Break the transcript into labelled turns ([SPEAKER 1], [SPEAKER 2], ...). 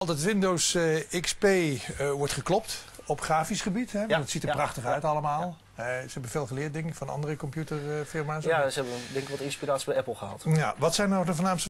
[SPEAKER 1] Het Windows XP wordt geklopt op grafisch gebied. Hè? Ja, het ziet er prachtig uit allemaal. Ja. Ze hebben veel geleerd, denk ik, van andere computerfirma's.
[SPEAKER 2] Ja, ze hebben denk ik wat inspiratie bij Apple gehaald.
[SPEAKER 1] Ja, wat zijn nou de voornaamste